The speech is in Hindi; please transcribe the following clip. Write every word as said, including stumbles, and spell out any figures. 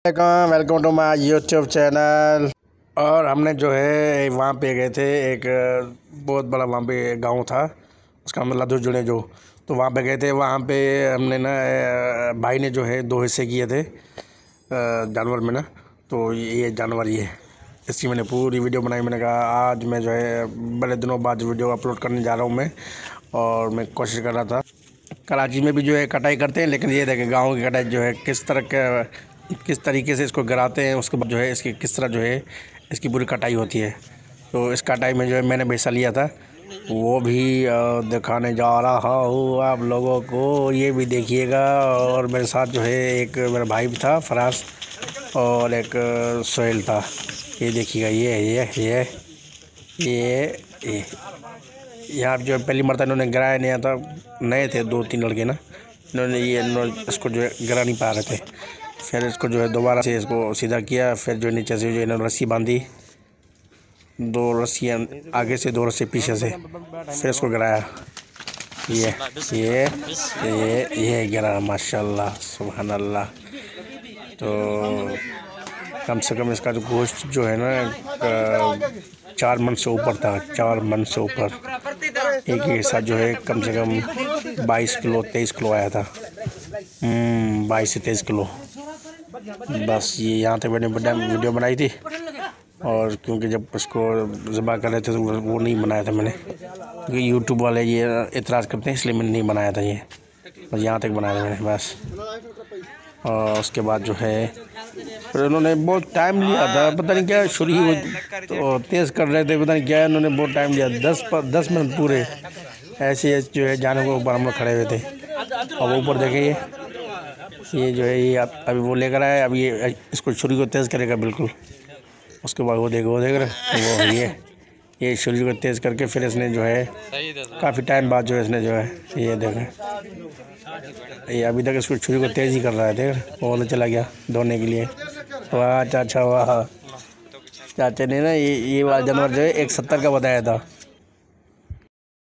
Welcome welcome to my YouTube channel. और हमने जो है वहाँ पे गए थे, एक बहुत बड़ा वहाँ पे गांव था, उसका मतलब लादू जुड़े जो, तो वहाँ पे गए थे। वहाँ पे हमने ना भाई ने जो है दो हिस्से किए थे जानवर में ना, तो ये जानवर ये इसकी मैंने पूरी वीडियो बनाई। मैंने कहा आज मैं जो है बड़े दिनों बाद वीडियो अपलोड करने जा रहा हूँ मैं, और मैं कोशिश कर रहा था। कराची में भी जो है कटाई करते हैं, लेकिन ये देखें गाँव की कटाई जो है किस तरह का किस तरीके से इसको गिराते हैं, उसके बाद जो है इसकी किस तरह जो है इसकी पूरी कटाई होती है। तो इस कटाई में जो है मैंने हिस्सा लिया था, वो भी दिखाने जा रहा हूँ आप लोगों को, ये भी देखिएगा। और मेरे साथ जो है एक मेरा भाई भी था फराज, और एक सोहेल था। ये देखिएगा, ये ये ये ये ये यहाँ जो है पहली मरतबा इन्होंने गिराया नहीं था, नए थे दो तीन लड़के ना, इन्होंने ये इसको जो है गिरा नहीं पा रहे थे। फिर इसको जो है दोबारा से इसको सीधा किया, फिर जो नीचे से जो इन्होंने रस्सी बांधी, दो रस्सियाँ आगे से दो रस्सी पीछे से, फिर इसको गिराया। ये ये ये ये गिरा, माशाल्लाह सुभान अल्लाह। तो कम से कम इसका जो गोश्त जो है ना चार मन से ऊपर था, चार मन से ऊपर। एक ही हिस्सा जो है कम से कम बाईस किलो तेईस किलो आया था, बाईस से तेईस किलो। बस ये यहाँ तक मैंने वीडियो बनाई थी, और क्योंकि जब उसको ज़िबा कर रहे थे तो वो नहीं बनाया था मैंने, क्योंकि यूट्यूब वाले ये एतराज़ करते हैं, इसलिए मैंने नहीं बनाया था ये, बस यहाँ तक बनाया था मैंने बस। और उसके बाद जो है फिर उन्होंने बहुत टाइम लिया था, पता नहीं क्या शुरू ही तो तेज़ कर रहे थे, पता नहीं क्या उन्होंने बहुत टाइम लिया, दस दस मिनट पूरे ऐसे जो है जानवर के ऊपर हम लोग खड़े हुए थे। और वो ऊपर देखें, ये ये जो है ये अभी वो लेकर आए, अब ये इसको छुरी को तेज़ करेगा बिल्कुल। उसके बाद वो देख वो देख रहे वो ये ये छुरी को तेज़ करके फिर इसने जो है काफ़ी टाइम बाद जो है इसने जो है ये देखें, ये अभी तक इसको छुरी को तेज़ ही कर रहा है। देख वो वाला चला गया धोने के लिए। वाह चाचा वाह, चाचा ने ना ये ये वाला जानवर जो है एक सत्तर का बताया था,